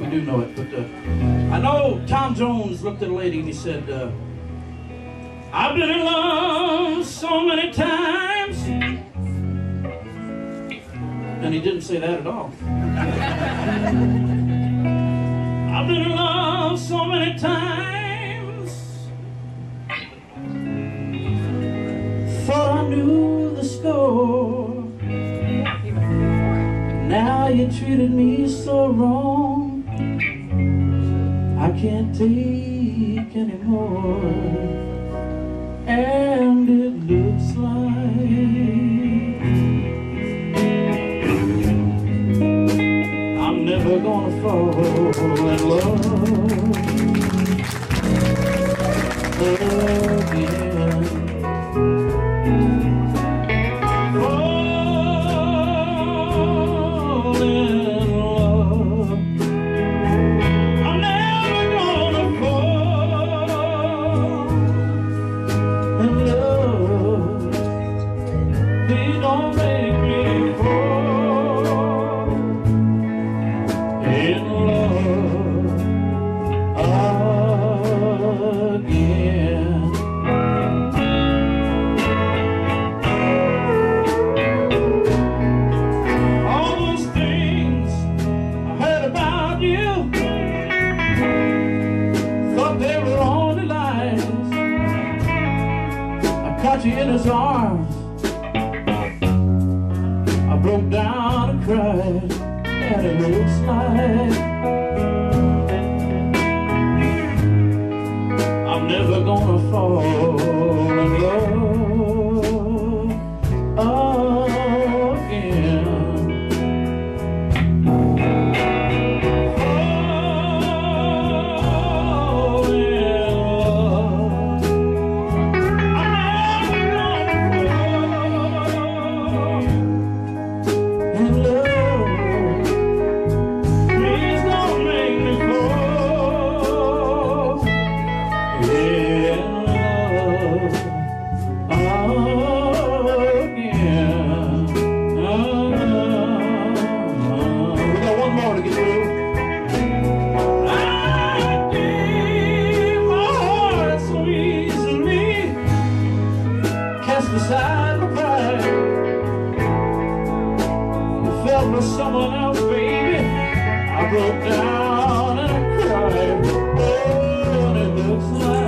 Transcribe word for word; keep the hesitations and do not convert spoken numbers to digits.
we do know it. But uh, I know Tom Jones looked at a lady and he said, uh, I've been in love so many times. And he didn't say that at all. I've been in love so many times. Thought I knew the score. Now you treated me so wrong. I can't take anymore. And it looks like I'm never gonna fall in love again. In his arms, I broke down and cried, and it looks like I'm never gonna fall in love again. Beside my pride, you fell for someone else, baby. I broke down and I cried. Oh, and it looks like